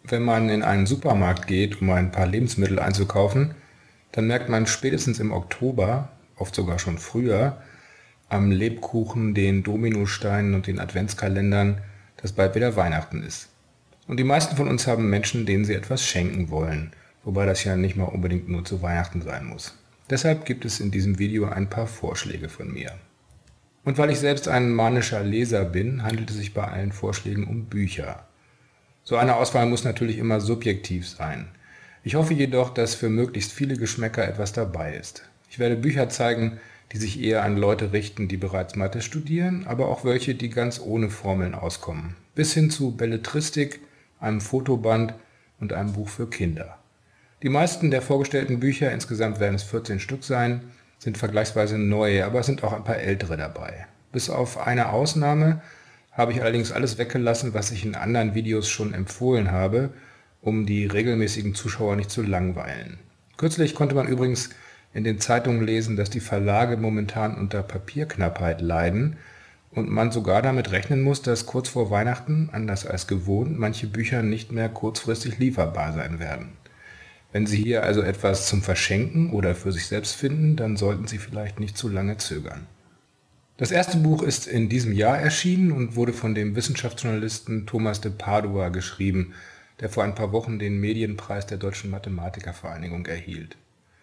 Wenn man in einen Supermarkt geht, um ein paar Lebensmittel einzukaufen, dann merkt man spätestens im Oktober, oft sogar schon früher, am Lebkuchen, den Dominosteinen und den Adventskalendern, dass bald wieder Weihnachten ist. Und die meisten von uns haben Menschen, denen sie etwas schenken wollen, wobei das ja nicht mal unbedingt nur zu Weihnachten sein muss. Deshalb gibt es in diesem Video ein paar Vorschläge von mir. Und weil ich selbst ein manischer Leser bin, handelt es sich bei allen Vorschlägen um Bücher. So eine Auswahl muss natürlich immer subjektiv sein. Ich hoffe jedoch, dass für möglichst viele Geschmäcker etwas dabei ist. Ich werde Bücher zeigen, die sich eher an Leute richten, die bereits Mathe studieren, aber auch welche, die ganz ohne Formeln auskommen. Bis hin zu Belletristik, einem Fotoband und einem Buch für Kinder. Die meisten der vorgestellten Bücher, insgesamt werden es 14 Stück sein, sind vergleichsweise neu, aber es sind auch ein paar ältere dabei. Bis auf eine Ausnahme habe ich allerdings alles weggelassen, was ich in anderen Videos schon empfohlen habe, um die regelmäßigen Zuschauer nicht zu langweilen. Kürzlich konnte man übrigens in den Zeitungen lesen, dass die Verlage momentan unter Papierknappheit leiden und man sogar damit rechnen muss, dass kurz vor Weihnachten, anders als gewohnt, manche Bücher nicht mehr kurzfristig lieferbar sein werden. Wenn Sie hier also etwas zum Verschenken oder für sich selbst finden, dann sollten Sie vielleicht nicht zu lange zögern. Das erste Buch ist in diesem Jahr erschienen und wurde von dem Wissenschaftsjournalisten Thomas de Padua geschrieben, der vor ein paar Wochen den Medienpreis der Deutschen Mathematikervereinigung erhielt.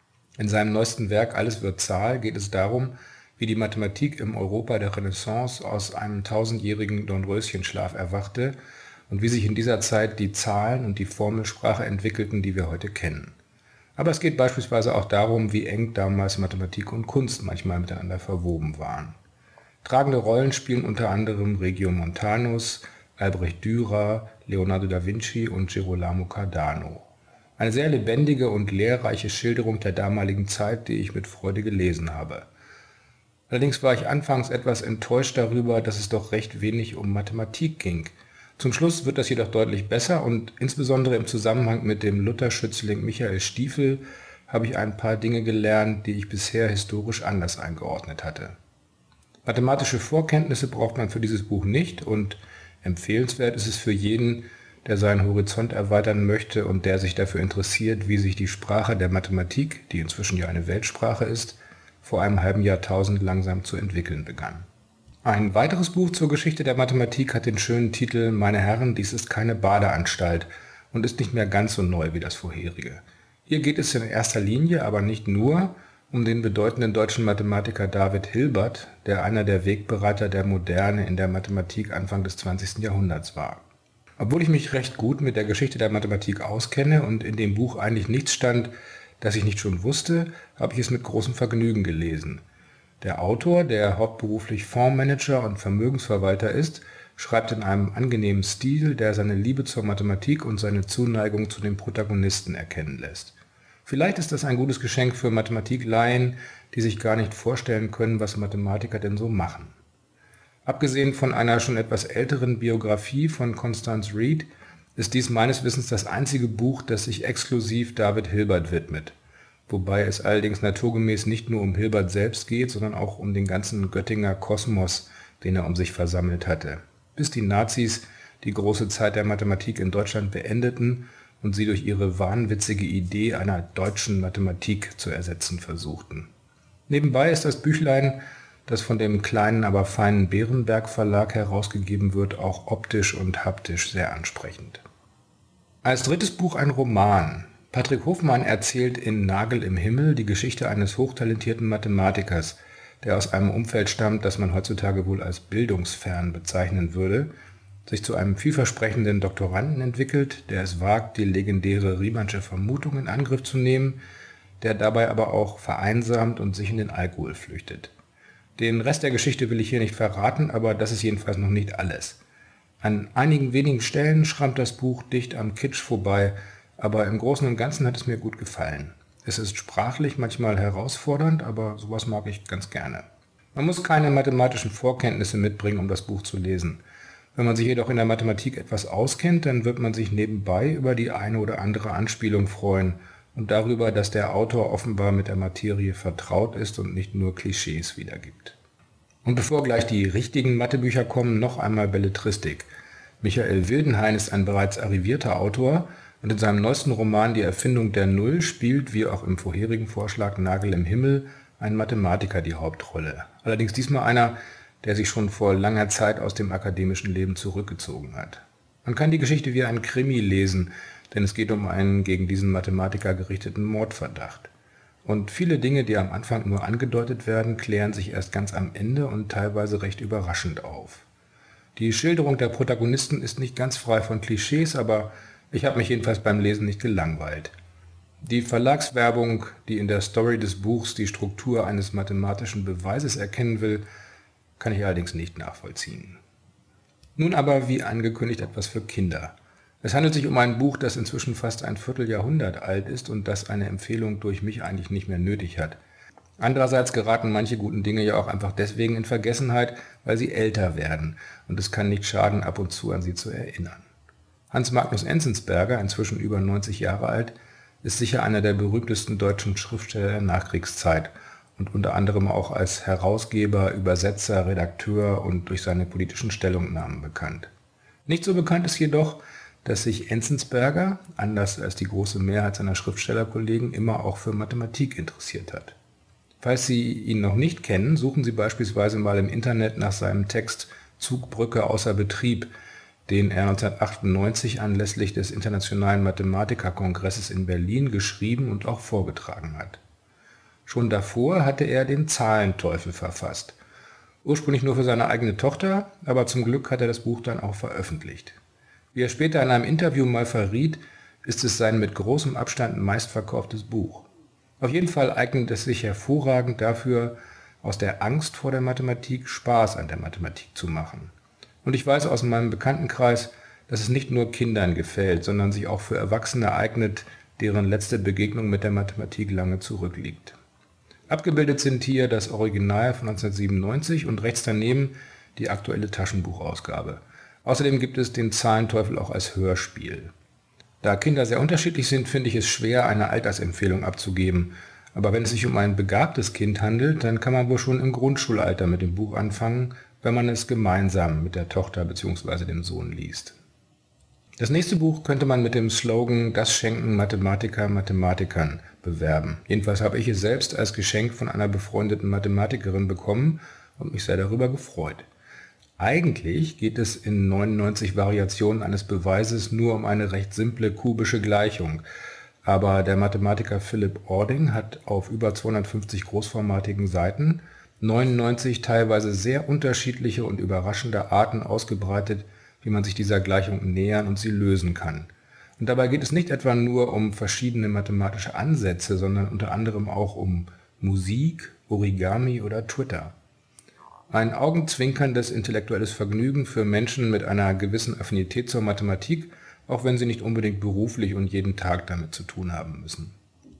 In seinem neuesten Werk Alles wird Zahl geht es darum, wie die Mathematik im Europa der Renaissance aus einem tausendjährigen Dornröschenschlaf erwachte und wie sich in dieser Zeit die Zahlen und die Formelsprache entwickelten, die wir heute kennen. Aber es geht beispielsweise auch darum, wie eng damals Mathematik und Kunst manchmal miteinander verwoben waren. Tragende Rollen spielen unter anderem Regiomontanus, Albrecht Dürer, Leonardo da Vinci und Girolamo Cardano. Eine sehr lebendige und lehrreiche Schilderung der damaligen Zeit, die ich mit Freude gelesen habe. Allerdings war ich anfangs etwas enttäuscht darüber, dass es doch recht wenig um Mathematik ging. Zum Schluss wird das jedoch deutlich besser und insbesondere im Zusammenhang mit dem Lutherschützling Michael Stiefel habe ich ein paar Dinge gelernt, die ich bisher historisch anders eingeordnet hatte. Mathematische Vorkenntnisse braucht man für dieses Buch nicht und empfehlenswert ist es für jeden, der seinen Horizont erweitern möchte und der sich dafür interessiert, wie sich die Sprache der Mathematik, die inzwischen ja eine Weltsprache ist, vor einem halben Jahrtausend langsam zu entwickeln begann. Ein weiteres Buch zur Geschichte der Mathematik hat den schönen Titel »Meine Herren, dies ist keine Badeanstalt« und ist nicht mehr ganz so neu wie das vorherige. Hier geht es in erster Linie, aber nicht nur, um den bedeutenden deutschen Mathematiker David Hilbert, der einer der Wegbereiter der Moderne in der Mathematik Anfang des 20. Jahrhunderts war. Obwohl ich mich recht gut mit der Geschichte der Mathematik auskenne und in dem Buch eigentlich nichts stand, das ich nicht schon wusste, habe ich es mit großem Vergnügen gelesen. Der Autor, der hauptberuflich Fondsmanager und Vermögensverwalter ist, schreibt in einem angenehmen Stil, der seine Liebe zur Mathematik und seine Zuneigung zu den Protagonisten erkennen lässt. Vielleicht ist das ein gutes Geschenk für Mathematiklaien, die sich gar nicht vorstellen können, was Mathematiker denn so machen. Abgesehen von einer schon etwas älteren Biografie von Constance Reed ist dies meines Wissens das einzige Buch, das sich exklusiv David Hilbert widmet. Wobei es allerdings naturgemäß nicht nur um Hilbert selbst geht, sondern auch um den ganzen Göttinger Kosmos, den er um sich versammelt hatte. Bis die Nazis die große Zeit der Mathematik in Deutschland beendeten und sie durch ihre wahnwitzige Idee einer deutschen Mathematik zu ersetzen versuchten. Nebenbei ist das Büchlein, das von dem kleinen, aber feinen Berenberg Verlag herausgegeben wird, auch optisch und haptisch sehr ansprechend. Als drittes Buch ein Roman. Patrick Hofmann erzählt in Nagel im Himmel die Geschichte eines hochtalentierten Mathematikers, der aus einem Umfeld stammt, das man heutzutage wohl als bildungsfern bezeichnen würde, sich zu einem vielversprechenden Doktoranden entwickelt, der es wagt, die legendäre Riemannsche Vermutung in Angriff zu nehmen, der dabei aber auch vereinsamt und sich in den Alkohol flüchtet. Den Rest der Geschichte will ich hier nicht verraten, aber das ist jedenfalls noch nicht alles. An einigen wenigen Stellen schrammt das Buch dicht am Kitsch vorbei, aber im Großen und Ganzen hat es mir gut gefallen. Es ist sprachlich manchmal herausfordernd, aber sowas mag ich ganz gerne. Man muss keine mathematischen Vorkenntnisse mitbringen, um das Buch zu lesen. Wenn man sich jedoch in der Mathematik etwas auskennt, dann wird man sich nebenbei über die eine oder andere Anspielung freuen und darüber, dass der Autor offenbar mit der Materie vertraut ist und nicht nur Klischees wiedergibt. Und bevor gleich die richtigen Mathebücher kommen, noch einmal Belletristik. Michael Wildenhain ist ein bereits arrivierter Autor und in seinem neuesten Roman Die Erfindung der Null spielt, wie auch im vorherigen Vorschlag Nagel im Himmel, ein Mathematiker die Hauptrolle. Allerdings diesmal einer, der sich schon vor langer Zeit aus dem akademischen Leben zurückgezogen hat. Man kann die Geschichte wie ein Krimi lesen, denn es geht um einen gegen diesen Mathematiker gerichteten Mordverdacht. Und viele Dinge, die am Anfang nur angedeutet werden, klären sich erst ganz am Ende und teilweise recht überraschend auf. Die Schilderung der Protagonisten ist nicht ganz frei von Klischees, aber ich habe mich jedenfalls beim Lesen nicht gelangweilt. Die Verlagswerbung, die in der Story des Buchs die Struktur eines mathematischen Beweises erkennen will, kann ich allerdings nicht nachvollziehen. Nun aber, wie angekündigt, etwas für Kinder. Es handelt sich um ein Buch, das inzwischen fast ein Vierteljahrhundert alt ist und das eine Empfehlung durch mich eigentlich nicht mehr nötig hat. Andererseits geraten manche guten Dinge ja auch einfach deswegen in Vergessenheit, weil sie älter werden, und es kann nicht schaden, ab und zu an sie zu erinnern. Hans Magnus Enzensberger, inzwischen über 90 Jahre alt, ist sicher einer der berühmtesten deutschen Schriftsteller der Nachkriegszeit und unter anderem auch als Herausgeber, Übersetzer, Redakteur und durch seine politischen Stellungnahmen bekannt. Nicht so bekannt ist jedoch, dass sich Enzensberger, anders als die große Mehrheit seiner Schriftstellerkollegen, immer auch für Mathematik interessiert hat. Falls Sie ihn noch nicht kennen, suchen Sie beispielsweise mal im Internet nach seinem Text Zugbrücke außer Betrieb, den er 1998 anlässlich des Internationalen Mathematikerkongresses in Berlin geschrieben und auch vorgetragen hat. Schon davor hatte er den Zahlenteufel verfasst. Ursprünglich nur für seine eigene Tochter, aber zum Glück hat er das Buch dann auch veröffentlicht. Wie er später in einem Interview mal verriet, ist es sein mit großem Abstand meistverkauftes Buch. Auf jeden Fall eignet es sich hervorragend dafür, aus der Angst vor der Mathematik Spaß an der Mathematik zu machen. Und ich weiß aus meinem Bekanntenkreis, dass es nicht nur Kindern gefällt, sondern sich auch für Erwachsene eignet, deren letzte Begegnung mit der Mathematik lange zurückliegt. Abgebildet sind hier das Original von 1997 und rechts daneben die aktuelle Taschenbuchausgabe. Außerdem gibt es den Zahlenteufel auch als Hörspiel. Da Kinder sehr unterschiedlich sind, finde ich es schwer, eine Altersempfehlung abzugeben. Aber wenn es sich um ein begabtes Kind handelt, dann kann man wohl schon im Grundschulalter mit dem Buch anfangen, wenn man es gemeinsam mit der Tochter bzw. dem Sohn liest. Das nächste Buch könnte man mit dem Slogan „Das schenken Mathematiker Mathematikern" bewerben. Jedenfalls habe ich es selbst als Geschenk von einer befreundeten Mathematikerin bekommen und mich sehr darüber gefreut. Eigentlich geht es in 99 Variationen eines Beweises nur um eine recht simple kubische Gleichung, aber der Mathematiker Philip Ording hat auf über 250 großformatigen Seiten 99 teilweise sehr unterschiedliche und überraschende Arten ausgebreitet, wie man sich dieser Gleichung nähern und sie lösen kann. Und dabei geht es nicht etwa nur um verschiedene mathematische Ansätze, sondern unter anderem auch um Musik, Origami oder Twitter. Ein augenzwinkerndes intellektuelles Vergnügen für Menschen mit einer gewissen Affinität zur Mathematik, auch wenn sie nicht unbedingt beruflich und jeden Tag damit zu tun haben müssen.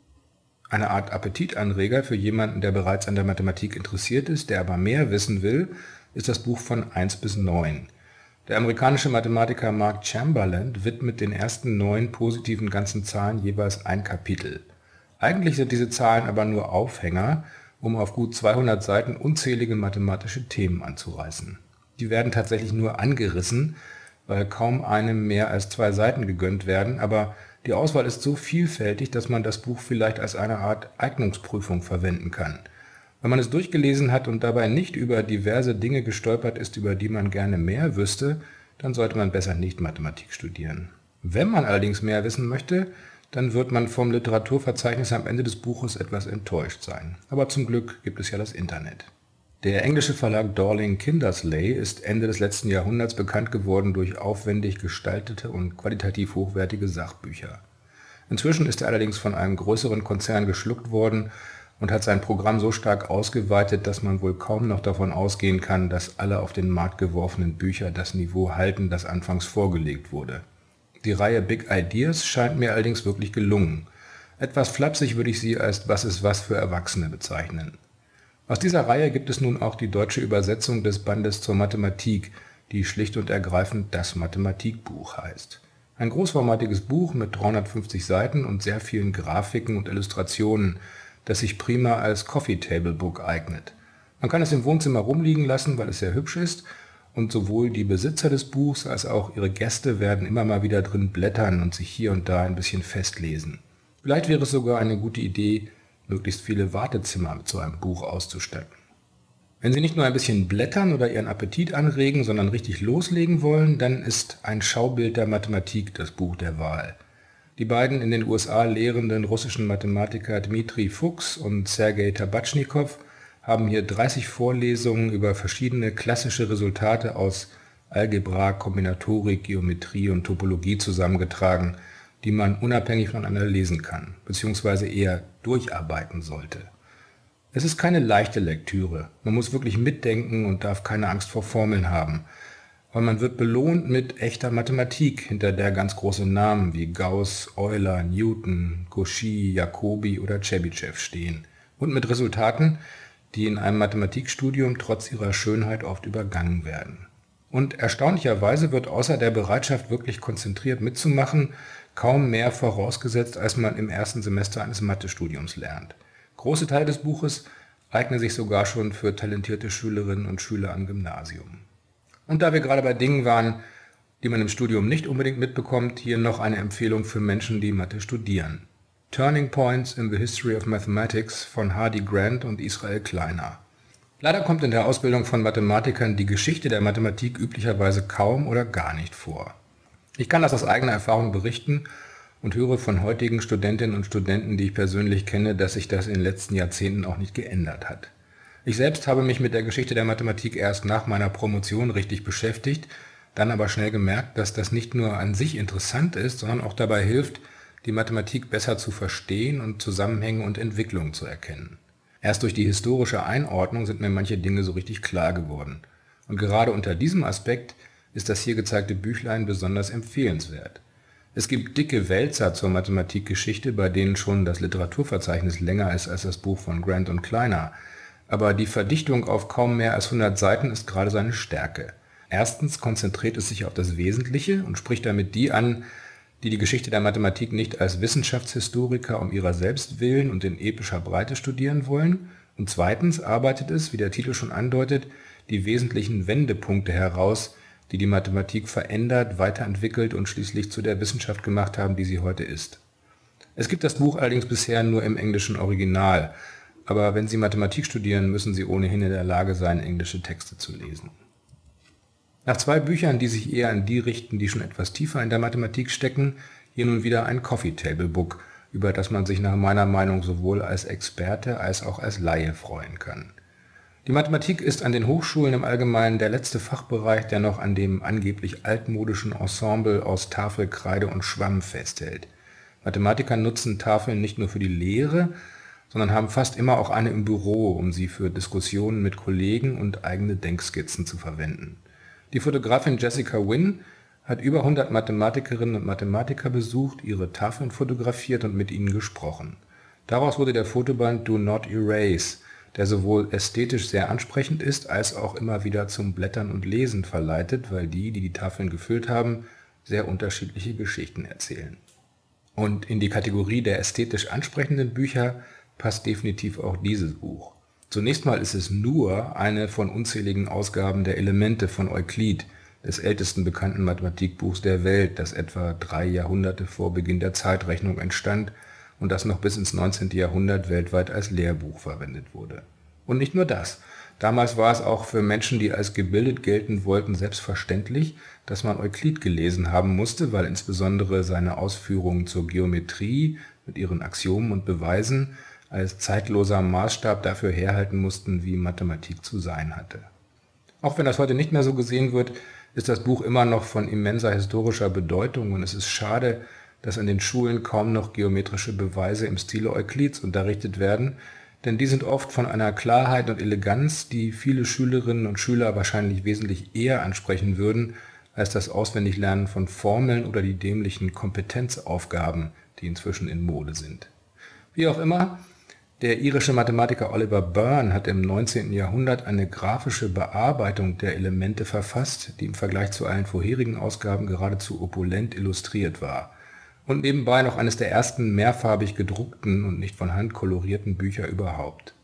Eine Art Appetitanreger für jemanden, der bereits an der Mathematik interessiert ist, der aber mehr wissen will, ist das Buch von 1 bis 9. Der amerikanische Mathematiker Mark Chamberlain widmet den ersten 9 positiven ganzen Zahlen jeweils ein Kapitel. Eigentlich sind diese Zahlen aber nur Aufhänger, um auf gut 200 Seiten unzählige mathematische Themen anzureißen. Die werden tatsächlich nur angerissen, weil kaum einem mehr als 2 Seiten gegönnt werden, aber die Auswahl ist so vielfältig, dass man das Buch vielleicht als eine Art Eignungsprüfung verwenden kann. Wenn man es durchgelesen hat und dabei nicht über diverse Dinge gestolpert ist, über die man gerne mehr wüsste, dann sollte man besser nicht Mathematik studieren. Wenn man allerdings mehr wissen möchte, dann wird man vom Literaturverzeichnis am Ende des Buches etwas enttäuscht sein. Aber zum Glück gibt es ja das Internet. Der englische Verlag Dorling Kindersley ist Ende des letzten Jahrhunderts bekannt geworden durch aufwendig gestaltete und qualitativ hochwertige Sachbücher. Inzwischen ist er allerdings von einem größeren Konzern geschluckt worden und hat sein Programm so stark ausgeweitet, dass man wohl kaum noch davon ausgehen kann, dass alle auf den Markt geworfenen Bücher das Niveau halten, das anfangs vorgelegt wurde. Die Reihe Big Ideas scheint mir allerdings wirklich gelungen. Etwas flapsig würde ich sie als „Was ist was" für Erwachsene bezeichnen. Aus dieser Reihe gibt es nun auch die deutsche Übersetzung des Bandes zur Mathematik, die schlicht und ergreifend Das Mathematikbuch heißt. Ein großformatiges Buch mit 350 Seiten und sehr vielen Grafiken und Illustrationen, das sich prima als Coffee Table Book eignet. Man kann es im Wohnzimmer rumliegen lassen, weil es sehr hübsch ist, und sowohl die Besitzer des Buchs als auch ihre Gäste werden immer mal wieder drin blättern und sich hier und da ein bisschen festlesen. Vielleicht wäre es sogar eine gute Idee, möglichst viele Wartezimmer mit so einem Buch auszustatten. Wenn Sie nicht nur ein bisschen blättern oder Ihren Appetit anregen, sondern richtig loslegen wollen, dann ist Ein Schaubild der Mathematik das Buch der Wahl. Die beiden in den USA lehrenden russischen Mathematiker Dmitri Fuchs und Sergei Tabatschnikow haben hier 30 Vorlesungen über verschiedene klassische Resultate aus Algebra, Kombinatorik, Geometrie und Topologie zusammengetragen, die man unabhängig voneinander lesen kann, beziehungsweise eher durcharbeiten sollte. Es ist keine leichte Lektüre, man muss wirklich mitdenken und darf keine Angst vor Formeln haben. Aber man wird belohnt mit echter Mathematik, hinter der ganz große Namen wie Gauss, Euler, Newton, Cauchy, Jacobi oder Chebyshev stehen. Und mit Resultaten, die in einem Mathematikstudium trotz ihrer Schönheit oft übergangen werden. Und erstaunlicherweise wird außer der Bereitschaft, wirklich konzentriert mitzumachen, kaum mehr vorausgesetzt, als man im ersten Semester eines Mathestudiums lernt. Große Teile des Buches eignen sich sogar schon für talentierte Schülerinnen und Schüler am Gymnasium. Und da wir gerade bei Dingen waren, die man im Studium nicht unbedingt mitbekommt, hier noch eine Empfehlung für Menschen, die Mathe studieren. Turning Points in the History of Mathematics von Hardy Grant und Israel Kleiner. Leider kommt in der Ausbildung von Mathematikern die Geschichte der Mathematik üblicherweise kaum oder gar nicht vor. Ich kann das aus eigener Erfahrung berichten und höre von heutigen Studentinnen und Studenten, die ich persönlich kenne, dass sich das in den letzten Jahrzehnten auch nicht geändert hat. Ich selbst habe mich mit der Geschichte der Mathematik erst nach meiner Promotion richtig beschäftigt, dann aber schnell gemerkt, dass das nicht nur an sich interessant ist, sondern auch dabei hilft, die Mathematik besser zu verstehen und Zusammenhänge und Entwicklungen zu erkennen. Erst durch die historische Einordnung sind mir manche Dinge so richtig klar geworden. Und gerade unter diesem Aspekt ist das hier gezeigte Büchlein besonders empfehlenswert. Es gibt dicke Wälzer zur Mathematikgeschichte, bei denen schon das Literaturverzeichnis länger ist als das Buch von Grant und Kleiner. Aber die Verdichtung auf kaum mehr als 100 Seiten ist gerade seine Stärke. Erstens konzentriert es sich auf das Wesentliche und spricht damit die an, die die Geschichte der Mathematik nicht als Wissenschaftshistoriker um ihrer selbst willen und in epischer Breite studieren wollen. Und zweitens arbeitet es, wie der Titel schon andeutet, die wesentlichen Wendepunkte heraus, die die Mathematik verändert, weiterentwickelt und schließlich zu der Wissenschaft gemacht haben, die sie heute ist. Es gibt das Buch allerdings bisher nur im englischen Original, aber wenn Sie Mathematik studieren, müssen Sie ohnehin in der Lage sein, englische Texte zu lesen. Nach 2 Büchern, die sich eher an die richten, die schon etwas tiefer in der Mathematik stecken, hier nun wieder ein Coffee Table Book, über das man sich nach meiner Meinung sowohl als Experte als auch als Laie freuen kann. Die Mathematik ist an den Hochschulen im Allgemeinen der letzte Fachbereich, der noch an dem angeblich altmodischen Ensemble aus Tafel, Kreide und Schwamm festhält. Mathematiker nutzen Tafeln nicht nur für die Lehre, sondern haben fast immer auch eine im Büro, um sie für Diskussionen mit Kollegen und eigene Denkskizzen zu verwenden. Die Fotografin Jessica Wynn hat über 100 Mathematikerinnen und Mathematiker besucht, ihre Tafeln fotografiert und mit ihnen gesprochen. Daraus wurde der Fotoband Do Not Erase, der sowohl ästhetisch sehr ansprechend ist, als auch immer wieder zum Blättern und Lesen verleitet, weil die die Tafeln gefüllt haben, sehr unterschiedliche Geschichten erzählen. Und in die Kategorie der ästhetisch ansprechenden Bücher passt definitiv auch dieses Buch. Zunächst mal ist es nur eine von unzähligen Ausgaben der Elemente von Euklid, des ältesten bekannten Mathematikbuchs der Welt, das etwa 3 Jahrhunderte vor Beginn der Zeitrechnung entstand und das noch bis ins 19. Jahrhundert weltweit als Lehrbuch verwendet wurde. Und nicht nur das. Damals war es auch für Menschen, die als gebildet gelten wollten, selbstverständlich, dass man Euklid gelesen haben musste, weil insbesondere seine Ausführungen zur Geometrie mit ihren Axiomen und Beweisen als zeitloser Maßstab dafür herhalten mussten, wie Mathematik zu sein hatte. Auch wenn das heute nicht mehr so gesehen wird, ist das Buch immer noch von immenser historischer Bedeutung und es ist schade, dass an den Schulen kaum noch geometrische Beweise im Stile Euklids unterrichtet werden, denn die sind oft von einer Klarheit und Eleganz, die viele Schülerinnen und Schüler wahrscheinlich wesentlich eher ansprechen würden, als das Auswendiglernen von Formeln oder die dämlichen Kompetenzaufgaben, die inzwischen in Mode sind. Wie auch immer, der irische Mathematiker Oliver Byrne hat im 19. Jahrhundert eine grafische Bearbeitung der Elemente verfasst, die im Vergleich zu allen vorherigen Ausgaben geradezu opulent illustriert war. Und nebenbei noch eines der ersten mehrfarbig gedruckten und nicht von Hand kolorierten Bücher überhaupt.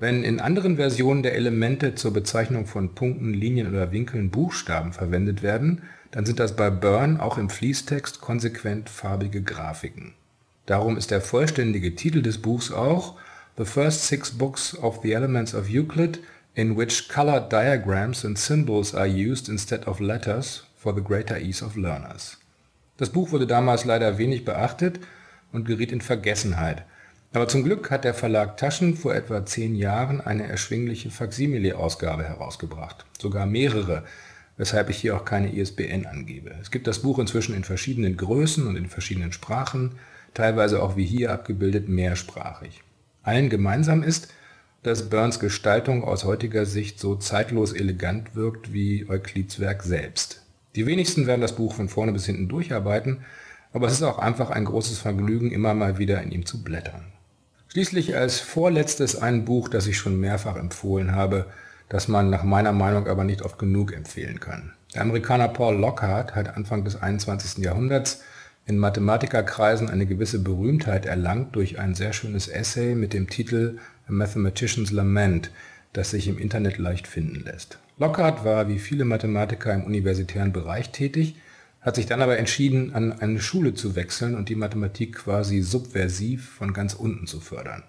Wenn in anderen Versionen der Elemente zur Bezeichnung von Punkten, Linien oder Winkeln Buchstaben verwendet werden, dann sind das bei Byrne auch im Fließtext konsequent farbige Grafiken. Darum ist der vollständige Titel des Buchs auch The First Six Books of the Elements of Euclid, in which colored diagrams and symbols are used instead of letters for the greater ease of learners. Das Buch wurde damals leider wenig beachtet und geriet in Vergessenheit. Aber zum Glück hat der Verlag Taschen vor etwa 10 Jahren eine erschwingliche Faksimile-Ausgabe herausgebracht. Sogar mehrere, weshalb ich hier auch keine ISBN angebe. Es gibt das Buch inzwischen in verschiedenen Größen und in verschiedenen Sprachen, teilweise auch wie hier abgebildet mehrsprachig. Allen gemeinsam ist, dass Byrnes Gestaltung aus heutiger Sicht so zeitlos elegant wirkt wie Euklids Werk selbst. Die wenigsten werden das Buch von vorne bis hinten durcharbeiten, aber es ist auch einfach ein großes Vergnügen, immer mal wieder in ihm zu blättern. Schließlich als vorletztes ein Buch, das ich schon mehrfach empfohlen habe, das man nach meiner Meinung aber nicht oft genug empfehlen kann. Der Amerikaner Paul Lockhart hat Anfang des 21. Jahrhunderts in Mathematikerkreisen eine gewisse Berühmtheit erlangt durch ein sehr schönes Essay mit dem Titel A Mathematician's Lament, das sich im Internet leicht finden lässt. Lockhart war wie viele Mathematiker im universitären Bereich tätig, hat sich dann aber entschieden, an eine Schule zu wechseln und die Mathematik quasi subversiv von ganz unten zu fördern.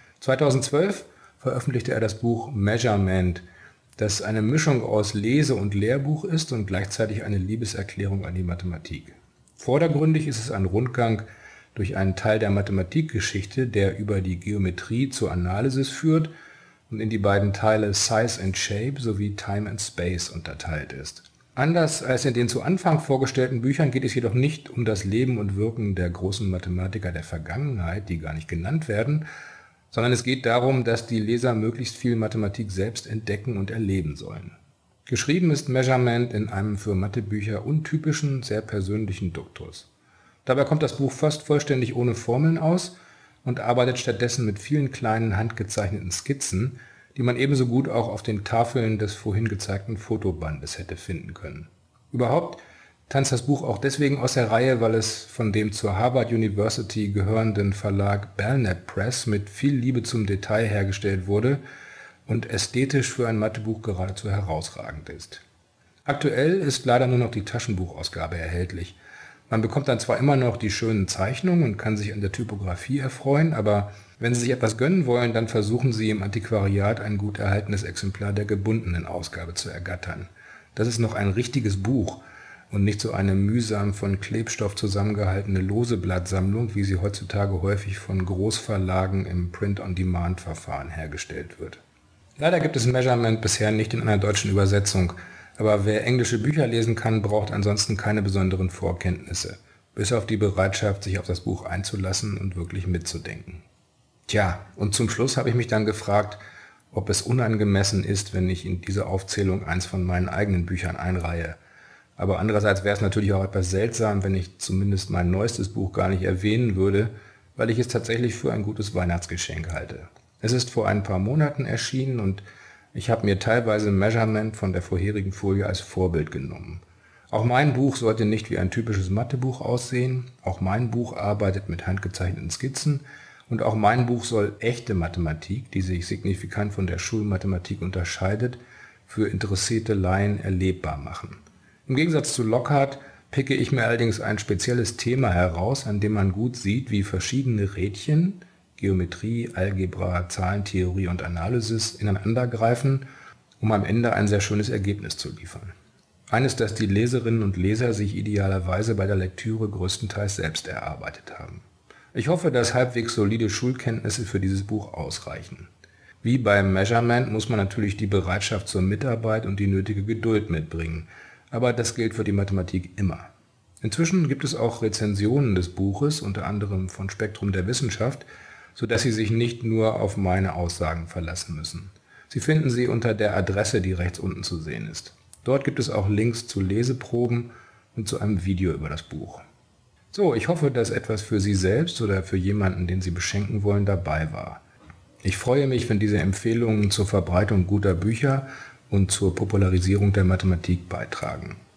2012 veröffentlichte er das Buch Measurement, das eine Mischung aus Lese- und Lehrbuch ist und gleichzeitig eine Liebeserklärung an die Mathematik. Vordergründig ist es ein Rundgang durch einen Teil der Mathematikgeschichte, der über die Geometrie zur Analysis führt und in die beiden Teile Size and Shape sowie Time and Space unterteilt ist. Anders als in den zu Anfang vorgestellten Büchern geht es jedoch nicht um das Leben und Wirken der großen Mathematiker der Vergangenheit, die gar nicht genannt werden, sondern es geht darum, dass die Leser möglichst viel Mathematik selbst entdecken und erleben sollen. Geschrieben ist Measurement in einem für Mathebücher untypischen, sehr persönlichen Duktus. Dabei kommt das Buch fast vollständig ohne Formeln aus und arbeitet stattdessen mit vielen kleinen handgezeichneten Skizzen, die man ebenso gut auch auf den Tafeln des vorhin gezeigten Fotobandes hätte finden können. Überhaupt tanzt das Buch auch deswegen aus der Reihe, weil es von dem zur Harvard University gehörenden Verlag Belknap Press mit viel Liebe zum Detail hergestellt wurde und ästhetisch für ein Mathebuch geradezu herausragend ist. Aktuell ist leider nur noch die Taschenbuchausgabe erhältlich. Man bekommt dann zwar immer noch die schönen Zeichnungen und kann sich an der Typografie erfreuen, aber wenn Sie sich etwas gönnen wollen, dann versuchen Sie im Antiquariat ein gut erhaltenes Exemplar der gebundenen Ausgabe zu ergattern. Das ist noch ein richtiges Buch und nicht so eine mühsam von Klebstoff zusammengehaltene lose Blattsammlung, wie sie heutzutage häufig von Großverlagen im Print-on-Demand-Verfahren hergestellt wird. Leider gibt es Measurement bisher nicht in einer deutschen Übersetzung, aber wer englische Bücher lesen kann, braucht ansonsten keine besonderen Vorkenntnisse, bis auf die Bereitschaft, sich auf das Buch einzulassen und wirklich mitzudenken. Tja, und zum Schluss habe ich mich dann gefragt, ob es unangemessen ist, wenn ich in diese Aufzählung eins von meinen eigenen Büchern einreihe. Aber andererseits wäre es natürlich auch etwas seltsam, wenn ich zumindest mein neuestes Buch gar nicht erwähnen würde, weil ich es tatsächlich für ein gutes Weihnachtsgeschenk halte. Es ist vor ein paar Monaten erschienen und ich habe mir teilweise Measurement von der vorherigen Folie als Vorbild genommen. Auch mein Buch sollte nicht wie ein typisches Mathebuch aussehen, auch mein Buch arbeitet mit handgezeichneten Skizzen und auch mein Buch soll echte Mathematik, die sich signifikant von der Schulmathematik unterscheidet, für interessierte Laien erlebbar machen. Im Gegensatz zu Lockhart picke ich mir allerdings ein spezielles Thema heraus, an dem man gut sieht, wie verschiedene Rädchen, Geometrie, Algebra, Zahlentheorie und Analysis ineinandergreifen, um am Ende ein sehr schönes Ergebnis zu liefern. Eines, das die Leserinnen und Leser sich idealerweise bei der Lektüre größtenteils selbst erarbeitet haben. Ich hoffe, dass halbwegs solide Schulkenntnisse für dieses Buch ausreichen. Wie beim Measurement muss man natürlich die Bereitschaft zur Mitarbeit und die nötige Geduld mitbringen, aber das gilt für die Mathematik immer. Inzwischen gibt es auch Rezensionen des Buches, unter anderem von Spektrum der Wissenschaft, sodass Sie sich nicht nur auf meine Aussagen verlassen müssen. Sie finden sie unter der Adresse, die rechts unten zu sehen ist. Dort gibt es auch Links zu Leseproben und zu einem Video über das Buch. So, ich hoffe, dass etwas für Sie selbst oder für jemanden, den Sie beschenken wollen, dabei war. Ich freue mich, wenn diese Empfehlungen zur Verbreitung guter Bücher und zur Popularisierung der Mathematik beitragen.